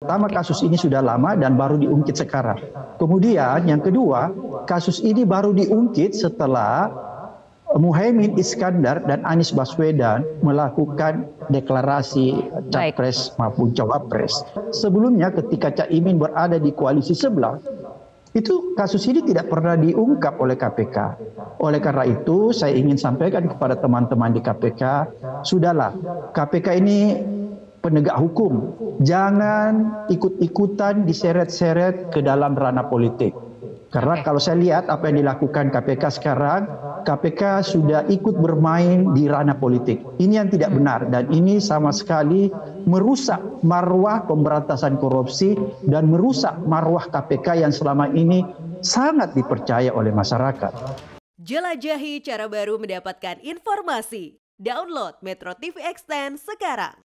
Pertama, kasus ini sudah lama dan baru diungkit sekarang. Kemudian yang kedua, kasus ini baru diungkit setelah Muhaimin Iskandar dan Anies Baswedan melakukan deklarasi capres maupun cawapres. Sebelumnya ketika Cak Imin berada di koalisi sebelah, itu kasus ini tidak pernah diungkap oleh KPK. Oleh karena itu saya ingin sampaikan kepada teman-teman di KPK, sudahlah, KPK ini penegak hukum, jangan ikut-ikutan diseret-seret ke dalam ranah politik. Karena kalau saya lihat apa yang dilakukan KPK sekarang, KPK sudah ikut bermain di ranah politik. Ini yang tidak benar dan ini sama sekali merusak marwah pemberantasan korupsi dan merusak marwah KPK yang selama ini sangat dipercaya oleh masyarakat. Jelajahi cara baru mendapatkan informasi. Download Metro TV Extend sekarang.